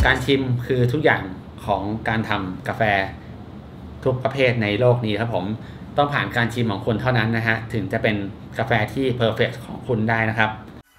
การชิมคือทุกอย่างของการทำกาแฟทุกประเภทในโลกนี้ครับผมต้องผ่านการชิมของคุณเท่านั้นนะฮะถึงจะเป็นกาแฟที่เพอร์เฟกต์ของคุณได้นะครับ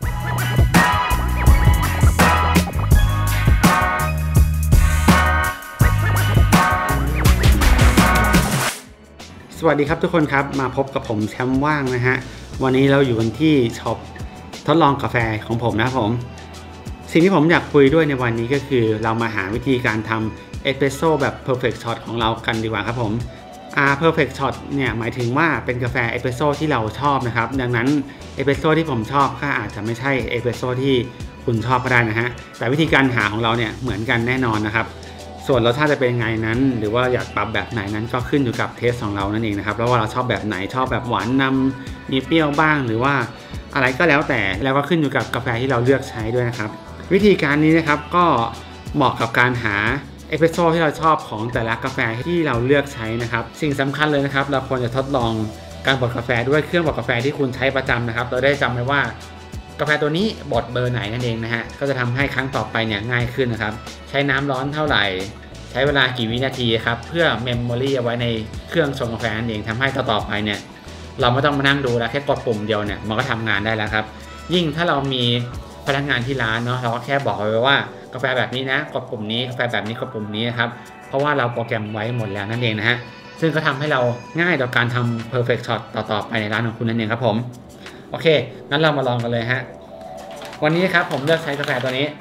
สวัสดีครับทุกคนครับมาพบกับผมแชมป์ว่างนะฮะวันนี้เราอยู่กันที่ช็อปทดลองกาแฟของผมนะครับผมสิ่งที่ผมอยากคุยด้วยในวันนี้ก็คือเรามาหาวิธีการทำเอสเปรสโซ่แบบ perfect shot ของเรากันดีกว่าครับผมperfect shot เนี่ยหมายถึงว่าเป็นกาแฟเอสเปรสโซ่ที่เราชอบนะครับดังนั้นเอสเปรสโซ่ที่ผมชอบก็อาจจะไม่ใช่เอสเปรสโซ่ที่คุณชอบก็ได้นะฮะแต่วิธีการหาของเราเนี่ยเหมือนกันแน่นอนนะครับส่วนรสชาติจะเป็นไงนั้นหรือว่าอยากปรับแบบไหนนั้นก็ขึ้นอยู่กับเทสของเรานั่นเองนะครับแล้วว่าเราชอบแบบไหนชอบแบบหวานนำมีเปรี้ยวบ้างหรือว่าอะไรก็แล้วแต่แล้วก็ขึ้นอยู่กับกาแฟที่เราเลือกใช้ด้วยนะครับวิธีการนี้นะครับก็เหมาะกับการหาเอสเปรสโซ่ที่เราชอบของแต่ละกาแฟที่เราเลือกใช้นะครับสิ่งสำคัญเลยนะครับเราควรจะทดลองการบดกาแฟด้วยเครื่องบดกาแฟที่คุณใช้ประจำนะครับเราได้จำไว้ว่ากาแฟตัวนี้บดเบอร์ไหนนั่นเองนะฮะก็จะทำให้ครั้งต่อไปเนี่ยง่ายขึ้นนะครับใช้น้ำร้อนเท่าไหร่ใช้เวลากี่วินาทีครับเพื่อเมมโมรี่เอาไว้ในเครื่องชงกาแฟนั่นเองทำให้ต่อไปเนี่ยเราไม่ต้องมานั่งดูแล้วแค่กดปุ่มเดียวเนี่ยมันก็ทำงานได้แล้วครับยิ่งถ้าเรามีพนักงานที่ร้านเนาะเราก็แค่บอกไว้ว่ากาแฟแบบนี้นะกดปุ่มนี้กาแฟแบบนี้กดปุ่มนี้นะครับเพราะว่าเราโปรแกรมไว้หมดแล้วนั่นเองนะฮะซึ่งก็ทำให้เราง่ายต่อการทำ perfect shot ต่อไปในร้านของคุณนั่นเองครับผมโอเคงั้นเรามาลองกันเลยฮะวันนี้ครับผมเลือกใช้กาแฟตัวนี้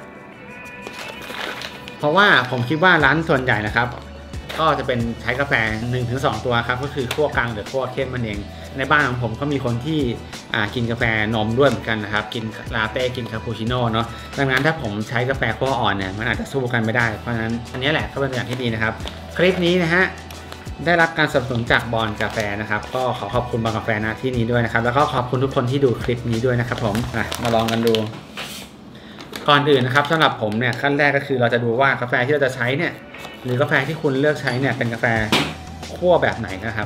เพราะว่าผมคิดว่าร้านส่วนใหญ่นะครับก็จะเป็นใช้กาแฟ 1-2 ตัวครับก็คือคั่วกลางหรือคั่วเข้มมันเองในบ้านของผมก็มีคนที่กินกาแฟนมด้วยเหมือนกันนะครับกินลาเต้กินคาปูชิโน่เนาะดังนั้นถ้าผมใช้กาแฟคั่วอ่อนเนี่ยมันอาจจะสู้กันไม่ได้เพราะฉะนั้นอันนี้แหละก็เป็นอย่างที่ดีนะครับคลิปนี้นะฮะได้รับการสนับสนุนจากบอนกาแฟนะครับก็ขอขอบคุณบอนกาแฟนะที่นี้ด้วยนะครับแล้วก็ขอบคุณทุกคนที่ดูคลิปนี้ด้วยนะครับผมมาลองกันดูก่อนอื่นนะครับสำหรับผมเนี่ยขั้นแรกก็คือเราจะดูว่ากาแฟที่เราจะใช้เนี่ยหรือกาแฟที่คุณเลือกใช้เนี่ยเป็นกาแฟคั่วแบบไหนนะครับ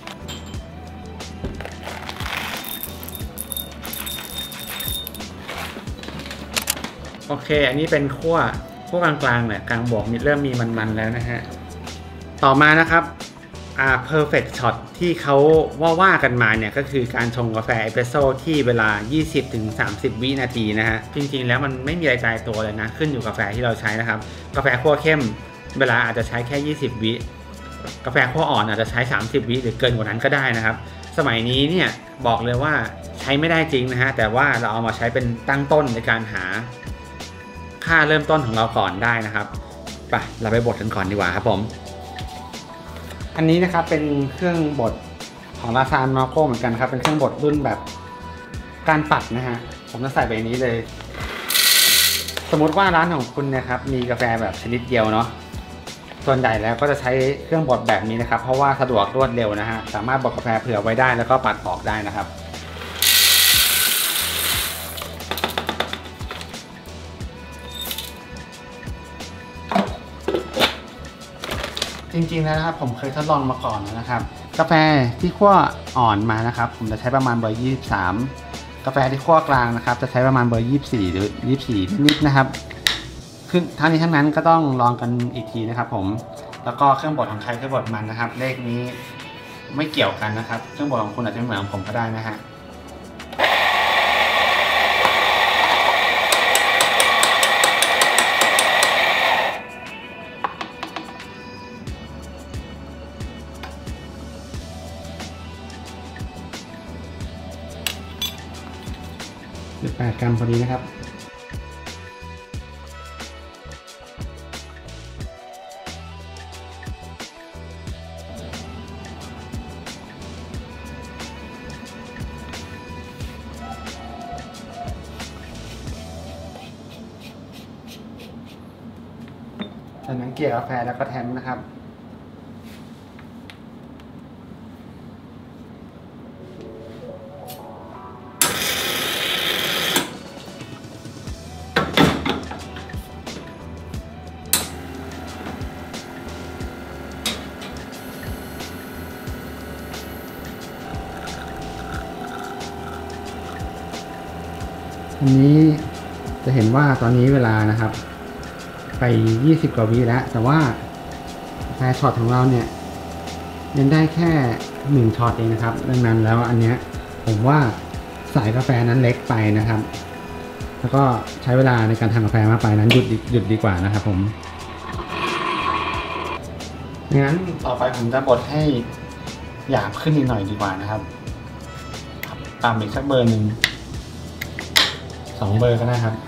โอเคอันนี้เป็นคั่วกลางๆเนี่ยกลางบวกเริ่มมีมันๆแล้วนะฮะต่อมานะครับperfect shot ที่เขาว่ากันมาเนี่ยก็คือการชงกาแฟเอสเปรสโซ่ที่เวลา 20-30 วินาทีนะฮะจริงๆแล้วมันไม่มีอะไรตายตัวเลยนะขึ้นอยู่กับกาแฟที่เราใช้นะครับกาแฟคั่วเข้มเวลาอาจจะใช้แค่20 วิกาแฟคั่วอ่อนอาจจะใช้30 วิหรือเกินกว่านั้นก็ได้นะครับสมัยนี้เนี่ยบอกเลยว่าใช้ไม่ได้จริงนะฮะแต่ว่าเราเอามาใช้เป็นตั้งต้นในการหาค่าเริ่มต้นของเราก่อนได้นะครับไปเราไปบดกันก่อนดีกว่าครับผมอันนี้นะครับเป็นเครื่องบดของลาซานมาโก้เหมือนกันครับเป็นเครื่องบดรุ่นแบบการปัดนะฮะผมจะใส่ไปนี้เลยสมมติว่าร้านของคุณนะครับมีกาแฟแบบชนิดเดียวเนาะส่วนใหญ่แล้วก็จะใช้เครื่องบดแบบนี้นะครับเพราะว่าสะดวกรวดเร็วนะฮะสามารถบดกาแฟเผื่อไว้ได้แล้วก็ปัดออกได้นะครับจริงๆแล้วนะครับผมเคยทดลองมาก่อนนะครับกาแฟที่คั่วอ่อนมานะครับผมจะใช้ประมาณเบอร์23กาแฟที่คั่วกลางนะครับจะใช้ประมาณเบอร์24หรือ24นิดๆนะครับคือทั้งนี้ทั้งนั้นก็ต้องลองกันอีกทีนะครับผมแล้วก็เครื่องบดของใครเครื่องบดมันนะครับเลขนี้ไม่เกี่ยวกันนะครับเครื่องบดของคุณอาจจะไม่เหมือนของผมก็ได้นะฮะ18 กรัมพอดีนะครับจากนั้นเกี่ยวกาแฟแล้วก็แทนนะครับอันนี้จะเห็นว่าตอนนี้เวลานะครับไป20 กว่าวิแล้วแต่ว่ากาแฟช็อตของเราเนี่ยยังได้แค่1ช็อตเองนะครับดังนั้นแล้วอันเนี้ยผมว่าสายกาแฟนั้นเล็กไปนะครับแล้วก็ใช้เวลาในการทำกาแฟมากไปนั้นหยุดดีกว่านะครับผมงั้นต่อไปผมจะบดให้หยาบขึ้นอีกหน่อยดีกว่านะครับตามอีกสักเบอร์หนึ่ง2 เบอร์ก็ได้ครับ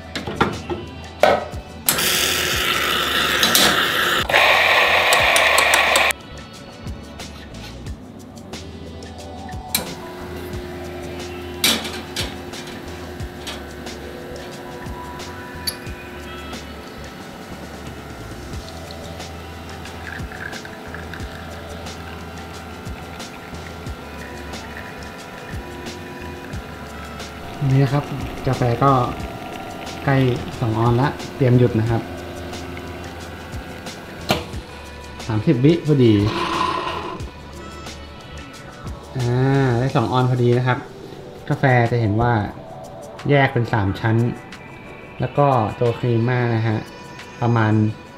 นี่นะครับกาแฟก็ใกล้2 ออนละเตรียมหยุดนะครับ30 วิพอดีได้2 ออนพอดีนะครับกาแฟจะเห็นว่าแยกเป็น3 ชั้นแล้วก็ตัวครีมม่านะฮะประมาณ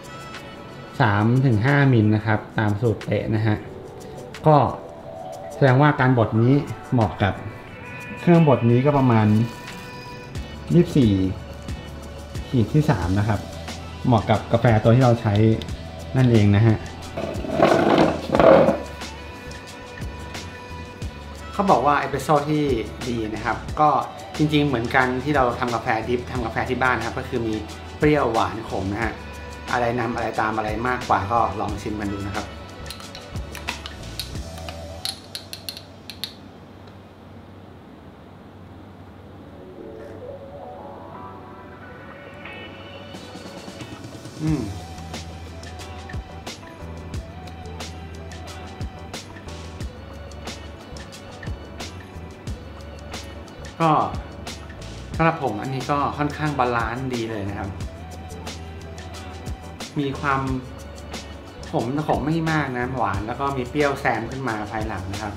3-5 มิลนะครับตามสูตรเป๊ะนะฮะก็แสดงว่าการบดนี้เหมาะกับเครื่องบดนี้ก็ประมาณ24/3นะครับเหมาะกับกาแฟตัวที่เราใช้นั่นเองนะฮะเขาบอกว่าเอสเปรสโซ่ที่ดีนะครับก็จริงๆเหมือนกันที่เราทำกาแฟดิฟทำกาแฟที่บ้านนะครับก็คือมีเปรี้ยวหวานขมนะฮะอะไรนำอะไรตามอะไรมากกว่าก็ลองชิมกันดูนะครับก็สำหรับผมอันนี้ก็ค่อนข้างบาลานซ์ดีเลยนะครับมีความขมไม่มากนะหวานแล้วก็มีเปรี้ยวแซมขึ้นมาภายหลังนะครับ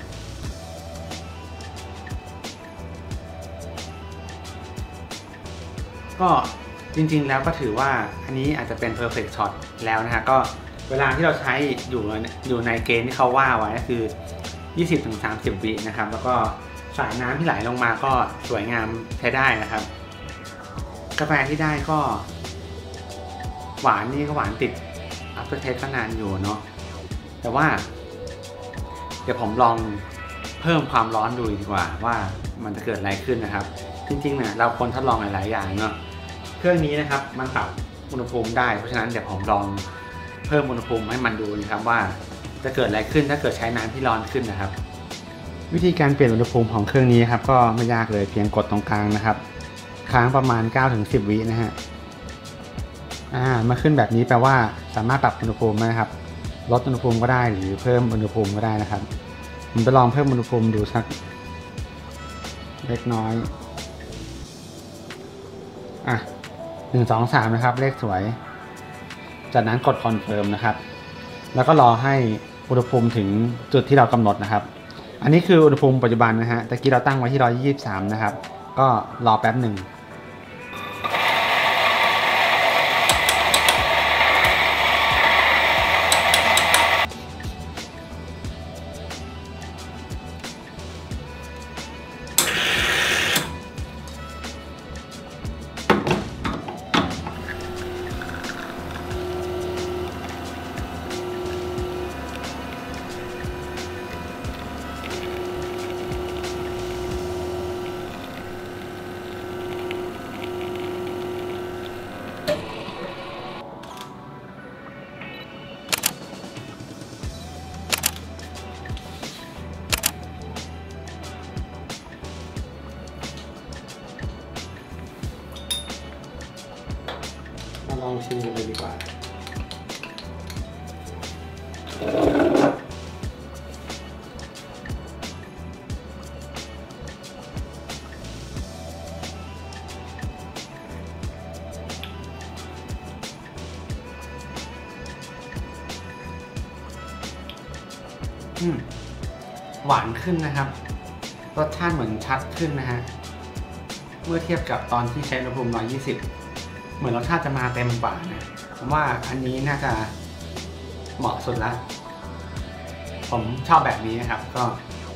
ก็จริงๆแล้วก็ถือว่าอันนี้อาจจะเป็น perfect shot แล้วนะฮะก็เวลาที่เราใช้อยู่ในเกณฑ์ที่เขาว่าไว้ก็คือ 20-30 วินะครับแล้วก็สายน้ำที่ไหลลงมาก็สวยงามใช้ได้นะครับกาแฟที่ได้ก็หวานนี่ก็หวานติดอัฟเตอร์เทสก็นานอยู่เนาะแต่ว่าเดี๋ยวผมลองเพิ่มความร้อนดูดีกว่าว่ามันจะเกิดอะไรขึ้นนะครับจริงๆเนี่ยเราควรทดลองหลายๆอย่างเนาะเครื่องนี้นะครับมันปรับอุณหภูมิได้เพราะฉะนั้นเดี๋ยวผมลองเพิ่มอุณหภูมิให้มันดูนะครับว่าจะเกิดอะไรขึ้นถ้าเกิดใช้น้ำที่ร้อนขึ้นนะครับวิธีการเปลี่ยนอุณหภูมิของเครื่องนี้ครับก็ไม่ยากเลยเพียงกดตรงกลางนะครับค้างประมาณ 9-10 วินะฮะมาขึ้นแบบนี้แปลว่าสามารถปรับอุณหภูมินะครับลดอุณหภูมิก็ได้หรือเพิ่มอุณหภูมิก็ได้นะครับผมจะลองเพิ่มอุณหภูมิดูสักเล็กน้อย1 2 3นะครับเลขสวยจากนั้นกดคอนเฟิร์มนะครับแล้วก็รอให้อุณหภูมิถึงจุดที่เรากำหนดนะครับอันนี้คืออุณหภูมิปัจจุบันนะฮะตะกี้เราตั้งไว้ที่123นะครับก็รอแป๊บหนึ่งลองชิมกันเลยดีกว่าหวานขึ้นนะครับรสชาติเหมือนชัดขึ้นนะฮะเมื่อเทียบกับตอนที่ใช้อุณหภูมิ120 เหมือนรสชาติจะมาเต็มกว่านะผมว่าอันนี้น่าจะเหมาะสุดละผมชอบแบบนี้นะครับก็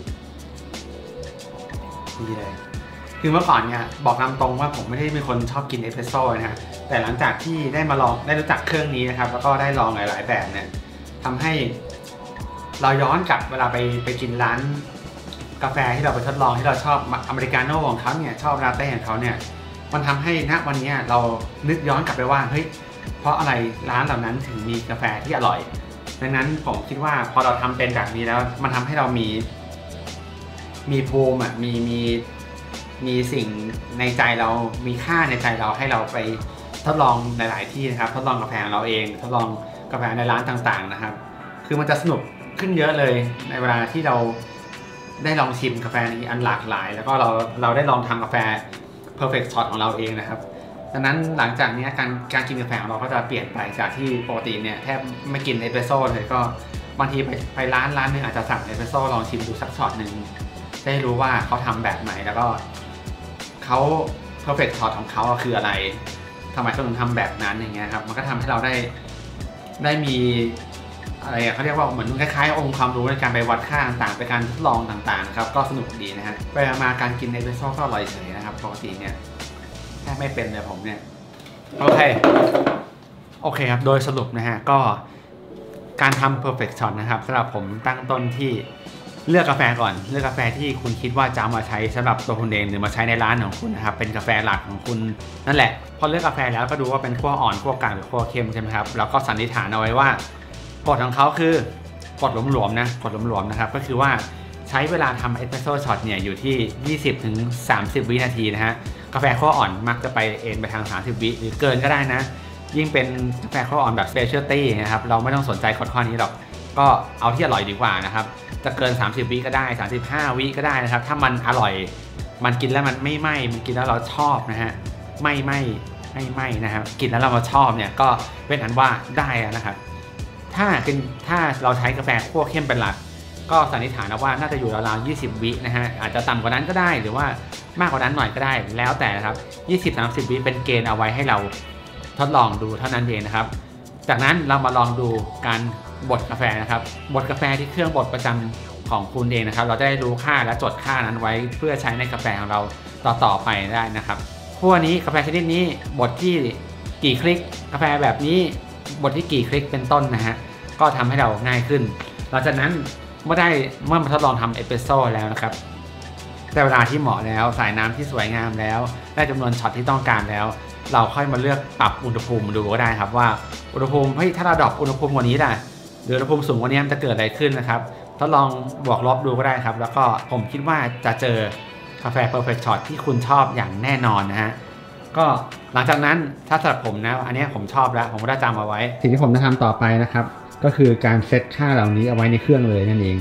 ดีเลยคือเมื่อก่อนเนี่ยบอกตามตรงว่าผมไม่ได้เป็นคนชอบกินเอสเปรสโซ่นะฮะแต่หลังจากที่ได้มาลองได้รู้จักเครื่องนี้นะครับแล้วก็ได้ลองหลายๆแบบเนี่ยทำให้เราย้อนกลับเวลาไปกินร้านกาแฟที่เราไปทดลองที่เราชอบอเมริกาโน่ของเขาเนี่ยชอบลาเต้ของเขาเนี่ยมันทำให้ณวันนี้เรานึกย้อนกลับไปว่าเฮ้ยเพราะอะไรร้านเหล่านั้นถึงมีกาแฟที่อร่อยดังนั้นผมคิดว่าพอเราทำเป็นแบบนี้แล้วมันทำให้เรามีภูมิมีสิ่งในใจเรามีค่าในใจเราให้เราไปทดลองหลายๆที่นะครับทดลองกาแฟของเราเองทดลองกาแฟในร้านต่างๆนะครับคือมันจะสนุกขึ้นเยอะเลยในเวลาที่เราได้ลองชิมกาแฟนี้อันหลากหลายแล้วก็เราได้ลองทำกาแฟ perfect shot ของเราเองนะครับดังนั้นหลังจากนี้การกินกาแฟของเราก็จะเปลี่ยนไปจากที่ปกติเนี่ยแทบไม่กินเอสเปรสโซ่เลยก็บางทีไปร้านนึงอาจจะสั่งเอสเปรสโซ่ลองชิมดูสักช็อตหนึ่งได้รู้ว่าเขาทำแบบไหนแล้วก็เขา perfect shot ของเขาคืออะไรทำไมเขาถึงทำแบบนั้นอย่างเงี้ยครับมันก็ทำให้เราได้มีอะไรเขาเรียกว่าเหมือนคล้ายๆองค์ความรู้ในการไปวัดค่าต่างๆไปการทดลองต่างๆนะครับก็สนุกดีนะฮะไปมาการกินเอสเปรสโซ่ก็อร่อยเฉยนะครับปกติเนี่ยแค่ไม่เป็นเลยผมเนี่ยโอเคครับโดยสรุปนะฮะก็การทำ perfect shot นะครับสำหรับผมตั้งต้นที่เลือกกาแฟก่อนเลือกกาแฟที่คุณคิดว่าจะมาใช้สำหรับตัวคุณเองหรือมาใช้ในร้านของคุณนะครับเป็นกาแฟหลักของคุณนั่นแหละพอเลือกกาแฟแล้วก็ดูว่าเป็นขั้วอ่อนขั้วกลางหรือขั้วเข้มใช่ไหมครับแล้วก็สันนิษฐานเอาไว้ว่ากฎของเขาคือกฎหลวมๆนะกฎหลวมๆนะครับก็คือว่าใช้เวลาทำเอสเปรสโซ่ช็อตเนี่ยอยู่ที่ 20-30 วินาทีนะฮะกาแฟขั้วอ่อนมักจะไปเอ็นไปทาง30 วิหรือเกินก็ได้นะยิ่งเป็นกาแฟขั้วอ่อนแบบ specialty นะครับเราไม่ต้องสนใจข้อนี้หรอกก็เอาที่อร่อยดีกว่านะครับจะเกิน30 วิก็ได้35 วิก็ได้นะครับถ้ามันอร่อยมันกินแล้วมันไม่ไหม้มันกินแล้วเราชอบนะฮะไม่ไหม้นะครับกินแล้วเรามาชอบเนี่ยก็เป็นอันว่าได้นะครับถ้าเราใช้กาแฟคั่วเข้มเป็นหลักก็สันนิษฐานว่าน่าจะอยู่ราวๆ20 วินะฮะอาจจะต่ำกว่านั้นก็ได้หรือว่ามากกว่านั้นหน่อยก็ได้แล้วแต่นะครับ20-30 วิเป็นเกณฑ์เอาไว้ให้เราทดลองดูเท่านั้นเองนะครับจากนั้นเรามาลองดูการบดกาแฟนะครับบดกาแฟที่เครื่องบดประจำของคุณเองนะครับเราจะได้รู้ค่าและจดค่านั้นไว้เพื่อใช้ในกาแฟของเราต่อไปได้นะครับพวกนี้กาแฟชนิดนี้บดที่กี่คลิกกาแฟแบบนี้บดที่กี่คลิกเป็นต้นนะฮะก็ทำให้เราง่ายขึ้นหลังจากนั้นเมื่อมาทดลองทำเอสเปรสโซ่แล้วนะครับแต่เวลาที่เหมาะแล้วสายน้ำที่สวยงามแล้วได้จำนวนช็อตที่ต้องการแล้วเราค่อยมาเลือกปรับอุณหภูมิดูก็ได้ครับว่าอุณหภูมิถ้าเราดรอปอุณหภูมิกว่านี้ล่ะหรืออุณหภูมิสูงกว่านี้มันจะเกิดอะไรขึ้นนะครับทดลองบวกลบดูก็ได้ครับแล้วก็ผมคิดว่าจะเจอกาแฟ perfect shot ที่คุณชอบอย่างแน่นอนนะฮะก็หลังจากนั้นถ้าสำหรับผมนะอันนี้ผมชอบแล้วผมก็ได้จำเอาไว้สิ่งที่ผมจะทำต่อไปนะครับก็คือการเซตค่าเหล่านี้เอาไว้ในเครื่องเลยนั่นเอง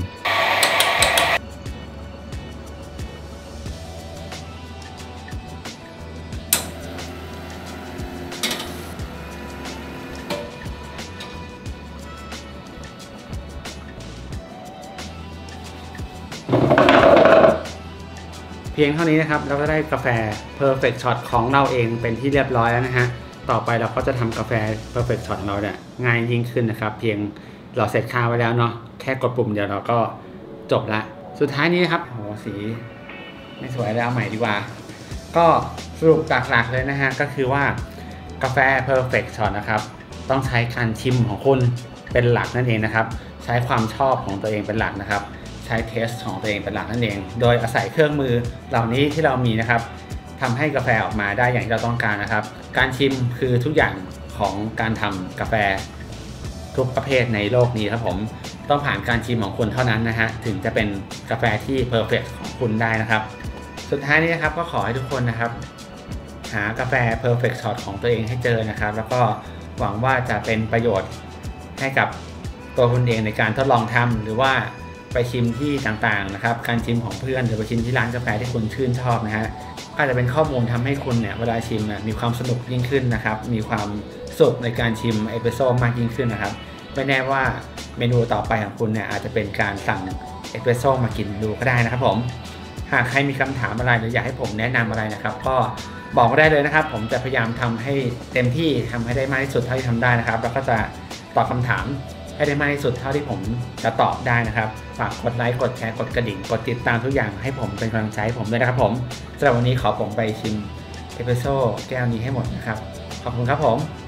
เพียงเท่านี้นะครับเราก็ได้กาแฟ perfect shot ของเราเองเป็นที่เรียบร้อยแล้วนะฮะต่อไปเราก็จะทำกาแฟ perfect shot ของเราเนี่ยง่ายยิ่งขึ้นนะครับเพียงเราเซตค่าไว้แล้วเนาะแค่กดปุ่มเดียวเราก็จบละสุดท้ายนี้ครับโอ้สีไม่สวยแล้วเอาใหม่ดีกว่าก็สรุปหลักๆเลยนะฮะก็คือว่ากาแฟ perfect shot นะครับต้องใช้การชิมของคุณเป็นหลักนั่นเองนะครับใช้ความชอบของตัวเองเป็นหลักนะครับใช้เทสของตัวเองเป็นหลักนั่นเองโดยอาศัยเครื่องมือเหล่านี้ที่เรามีนะครับทำให้กาแฟออกมาได้อย่างที่เราต้องการนะครับการชิมคือทุกอย่างของการทำกาแฟทุกประเภทในโลกนี้ครับผมต้องผ่านการชิมของคุณเท่านั้นนะฮะถึงจะเป็นกาแฟที่เพอร์เฟคของคุณได้นะครับสุดท้ายนี้นะครับก็ขอให้ทุกคนนะครับหากาแฟ perfect shot ของตัวเองให้เจอนะครับแล้วก็หวังว่าจะเป็นประโยชน์ให้กับตัวคุณเองในการทดลองทำหรือว่าไปชิมที่ต่างๆนะครับการชิมของเพื่อนหรือไปชิมที่ร้านกาแฟที่คุณชื่นชอบนะฮะก็จะเป็นข้อมูลทำให้คุณเนี่ยเวลาชิมมีความสนุกยิ่งขึ้นนะครับมีความสุขในการชิมเอสเปรสโซ่มากยิ่งขึ้นนะครับไม่แน่ว่าเมนูต่อไปของคุณเนี่ยอาจจะเป็นการสั่งเอสเปรสโซ่มากินดูก็ได้นะครับผมหากใครมีคำถามอะไรหรืออยากให้ผมแนะนำอะไรนะครับก็บอกได้เลยนะครับผมจะพยายามทำให้เต็มที่ทำให้ได้มากที่สุดเท่าที่ทำได้นะครับแล้วก็จะตอบคำถามให้ได้มากที่สุดเท่าที่ผมจะตอบได้นะครับฝากกดไลค์กดแชร์กดกระดิ่งกดติดตามทุกอย่างให้ผมเป็นกำลังใจให้ผมด้วยนะครับผมสำหรับวันนี้ขอผมไปชิมเอสเปรสโซ่แก้วนี้ให้หมดนะครับขอบคุณครับผม